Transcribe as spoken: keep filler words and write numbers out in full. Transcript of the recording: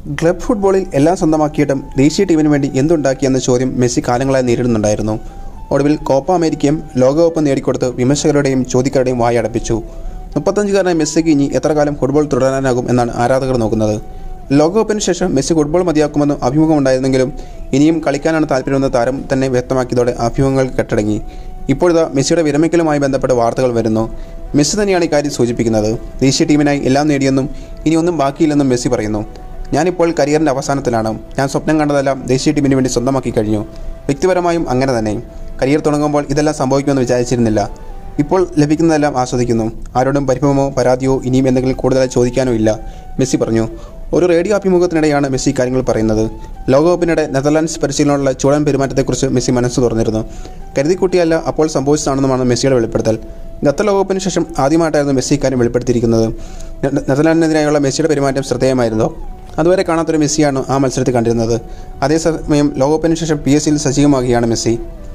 Club ഫുട്ബോളിൽ എല്ലാം സ്വന്തമാക്കിയിട്ടും ദേശീയ ടീമിന് വേണ്ടി എന്തുണ്ടാക്കിയെന്ന ചോദ്യം മെസ്സി കാലങ്ങളായി നേരിടുന്നുണ്ടായിരുന്നു. ഒടുവിൽ കോപ്പ അമേരിക്കയും ലോകകപ്പ് നേടിക്കൊടുത്ത് വിമർശകരുടെയും ചോദ്യക്കാരുടെയും വായടപ്പിച്ചു. മുപ്പത്തഞ്ചുകാരനായ മെസ്സിക്ക് ഇനി എത്ര കാലം ഫുട്ബോൾ തുടരാനാകും എന്നാണ് ആരാധകർ നോക്കുന്നത്. ലോകകപ്പിന് ശേഷം മെസ്സി ഫുട്ബോൾ മതിയാക്കുമെന്ന് അഭിമുഖമുണ്ടായിരുന്നെങ്കിലും ഇനിയും കളിക്കാനാണ് താല്പര്യമെന്ന് താരം തന്നെ വ്യക്തമാക്കിയതോടെ അഭിമുഖങ്ങൾ കെട്ടടങ്ങി. ഇപ്പോഴിതാ മെസ്സിയുടെ വിരമിക്കലുമായി ബന്ധപ്പെട്ട വാർത്തകൾ വരുന്നു. മെസ്സി തന്നെയാണ് ഇക്കാര്യം സൂചിപ്പിക്കുന്നത്. ദേശീയ ടീമിനായി എല്ലാം നേടിയെന്നും ഇനി ഒന്നും ബാക്കിയില്ലെന്നും മെസ്സി പറയുന്നു. ഞാനിപ്പോൾ കരിയറിൻ്റെ അവസാനത്തിലാണ്. ഞാൻ സ്വപ്നം കണ്ടതെല്ലാം ദേശീയ ടീമിന് വേണ്ടി സ്വന്തമാക്കി കഴിഞ്ഞു. വ്യക്തിപരമായും അങ്ങനെ തന്നെ. കരിയർ തുടങ്ങുമ്പോൾ ഇതെല്ലാം സംഭവിക്കുമെന്ന് വിചാരിച്ചിരുന്നില്ല. ഇപ്പോൾ ലഭിക്കുന്നതെല്ലാം ആസ്വദിക്കുന്നു. ആരോടും പരിഭവമോ പരാതിയോ ഇനിയും എന്തെങ്കിലും കൂടുതലായി ചോദിക്കാനോ ഇല്ല, മെസ്സി പറഞ്ഞു. ഒരു റേഡിയോ അഭിമുഖത്തിനിടെയാണ് മെസ്സി കാര്യങ്ങൾ പറയുന്നത്. ലോകകപ്പിനിടെ നെതർലാൻഡ്സ് പരിശീലനമുള്ള ചൂടൻ പെരുമാറ്റത്തെക്കുറിച്ച് മെസ്സി മനസ്സ് തുറന്നിരുന്നു. കരുതിക്കുട്ടിയല്ല, അപ്പോൾ സംഭവിച്ചതാണെന്നുമാണ് മെസ്സിയുടെ വെളിപ്പെടുത്തൽ. ഖത്തർ ലോകകപ്പിന് ശേഷം ആദ്യമായിട്ടായിരുന്നു മെസ്സി കാര്യം വെളിപ്പെടുത്തിയിരിക്കുന്നത്. നെതർലാൻഡിനെതിരായുള്ള മെസ്സിയുടെ പെരുമാറ്റം ശ്രദ്ധേയമായിരുന്നു. അതുവരെ കാണാത്തൊരു മെസ്സിയാണ് ആ മത്സരത്തിൽ കണ്ടിരുന്നത്. അതേസമയം ലോകകപ്പിന് ശേഷം പി എസ് സിയിൽ സജീവമാകുകയാണ് മെസ്സി.